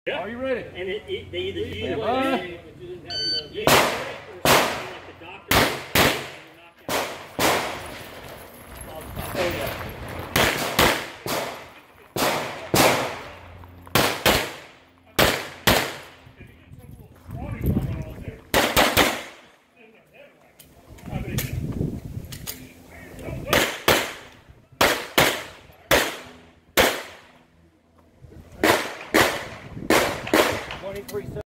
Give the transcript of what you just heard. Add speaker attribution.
Speaker 1: Yeah.
Speaker 2: Are you ready?
Speaker 1: And they either use it or like the doctor knock out.
Speaker 2: Oh, yeah.